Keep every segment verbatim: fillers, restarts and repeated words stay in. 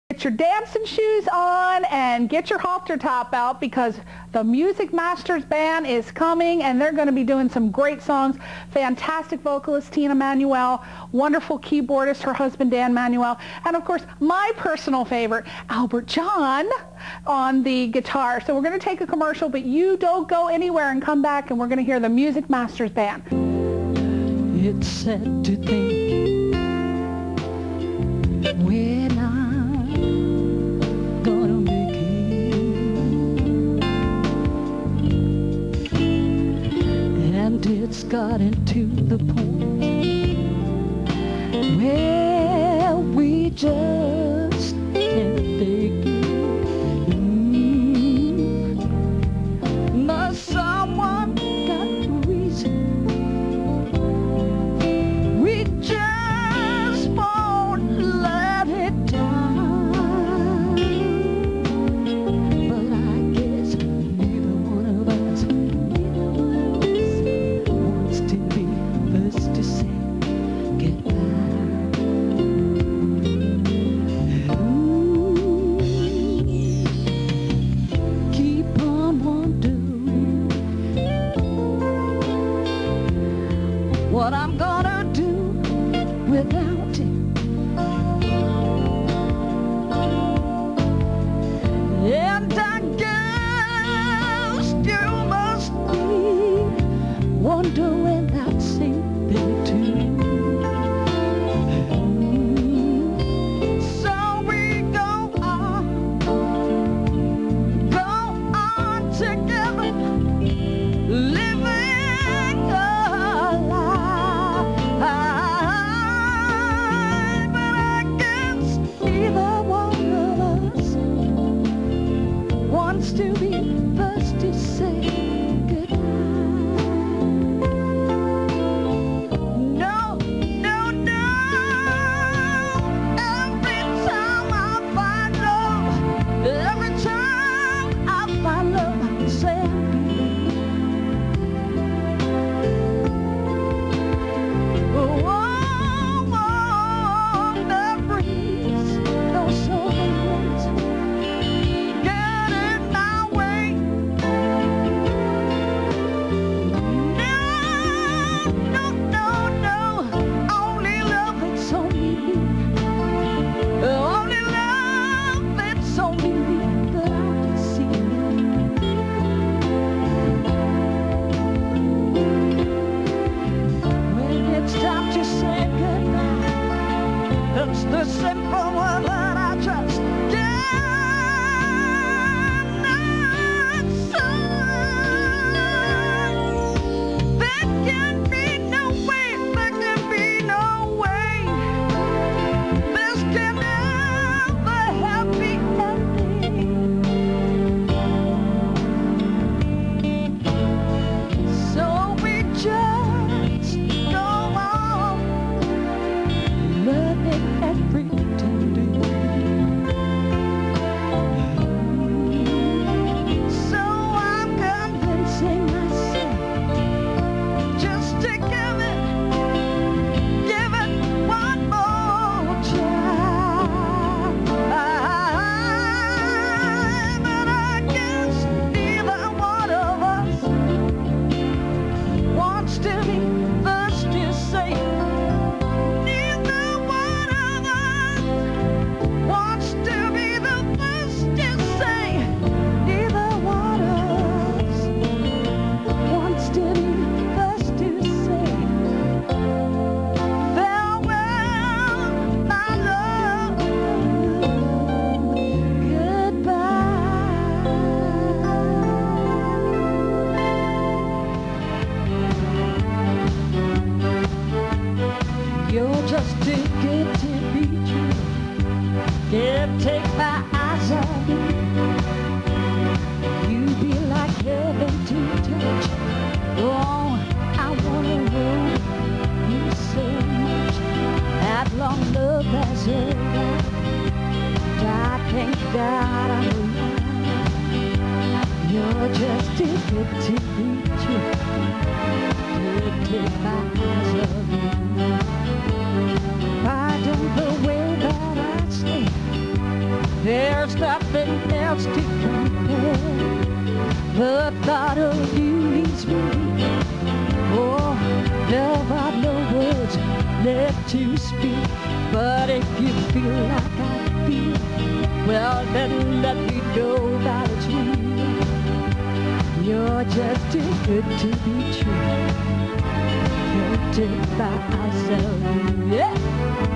Get your dancing shoes on and get your halter top out, because the Music Masters Band is coming and they're going to be doing some great songs. Fantastic vocalist Tina Manuel, wonderful keyboardist, her husband Dan Manuel, and of course my personal favorite, Albert John, on the guitar. So we're going to take a commercial, but you don't go anywhere and come back and we're going to hear the Music Masters Band. It's sad to think when I'm gonna make it, and it's gotten to the point where we just can't take it. Mm. But someone got a reason. We just won't let it down. But I guess neither one of us, neither one of us wants to be first to say goodbye. Ooh, keep on wondering what I'm gonna do without it. And I guess you must be wondering that same thing too. So we go on, go on together, living a life. But I guess neither one of us wants to be first to say goodbye. No, no, no. Every time I find love, every time I find love, I say I'll be there. Oh, oh, that breeze, those southern winds, get in my way. No, no, no, no, only love that's only me. Only love that's only me that I can see. When it's time to say goodbye, it's the simple one that I just cannot say. There can be no way, there can be no way. This can never happy ending. So we just go on learning and pretending. So I'm convincing myself just to give it, give it one more try. But I guess neither one of us wants to be first to say. Neither one of us wants to be the first to say. Neither one of us wants to be first to say farewell, my love, goodbye. You're just too good to be true. Can't take my eyes off you. You be like heaven to touch. Oh, I wanna hold you so much. That long love has arrived. I thank God I'm alive. You're just too good to be true. Can't take my eyes off you. Pardon the way that I stay. There's nothing else to compare. The thought of you leaves me. Oh, love, I've no words left to speak. But if you feel like I feel, well, then let me know that it's real. You're just too good to be true. Can't take my eyes off you, yeah.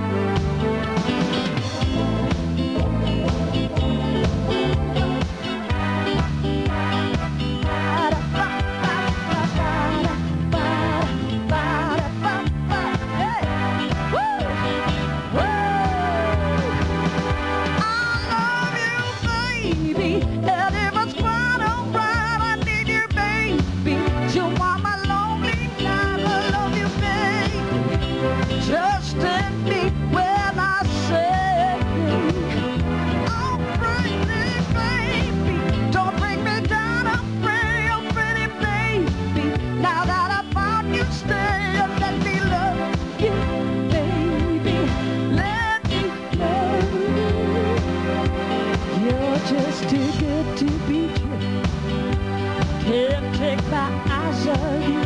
Just too good to be true. Can't take my eyes off you.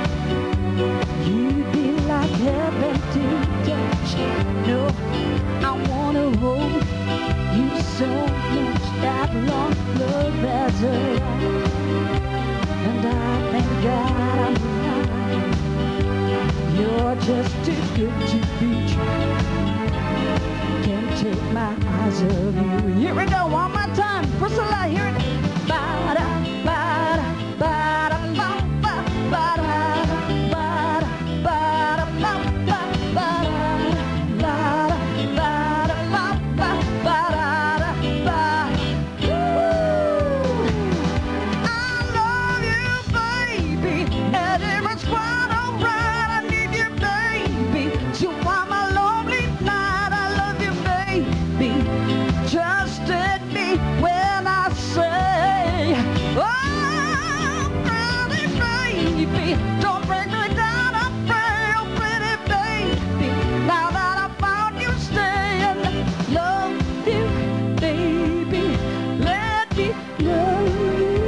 You'd be like heaven to touch. No, I wanna hold you so much. That long love has arrived, and I thank God I'm alive. You're just too good to be true. Can't take my eyes off you. Here we go, one more time. Priscilla, hear it. Ba-da, ba-da, ba-da, ba-da, ba-da, ba-da, ba-da, ba-da, ba-da, ba-da, ba-da, ba-da. Woo! I love you, baby, and if it's quite alright, I need you, baby. So I'm a lonely night. I love you, baby. Just at me when I say, oh, pretty baby, don't break me down, I pray, oh, pretty baby. Now that I found you, stay and love you, baby. Let me love you.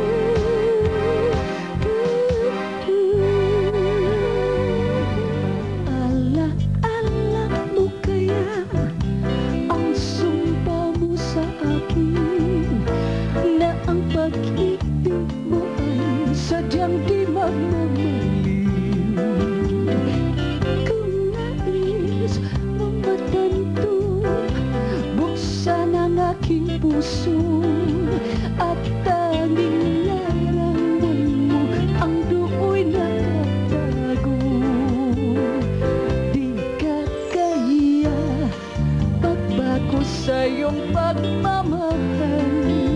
Ala, ala mo kaya ang sumpa mo sa akin, na ang pag-ibig mo ay sadyang di magmamalim. Kung nais mo matanto, buksan ang aking puso, at tanging larangan mo ang do'y nakatago. Di ka kaya magbago sa iyong pagmamahal.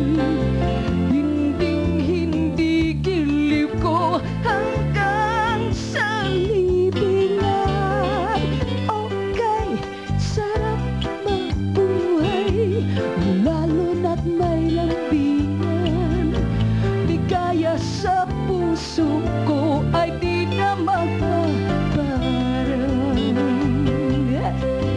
Hinding-hindi giliw ko hanggang sa libingan. Okay, sarap mabuhay, lalo na't may lambingan. Ligaya sa puso ko ay di na magpaparang. Yeah.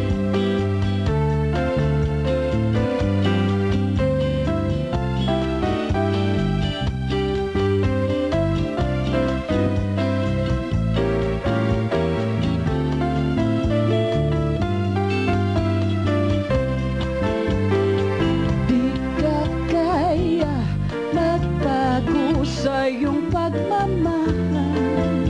Sa iyong pagmamahal,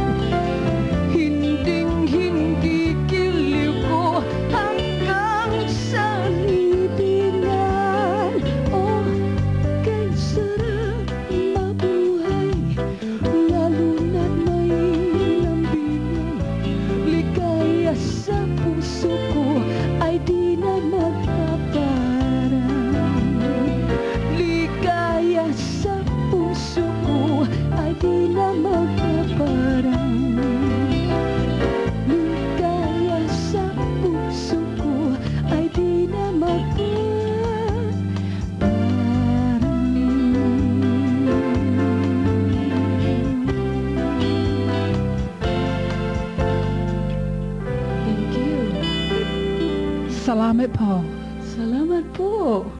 hinding-hindi giliw ko hanggang sa libingan. Oh, kay sarap mabuhay, lalo na't may lambingan. Ligaya sa puso ko ay di na magpaparang. Ligaya sa puso ko ay di na magpaparang. Ligaya sa puso ko ay di na magpaparang. Thank you. Salamat po. Salamat po.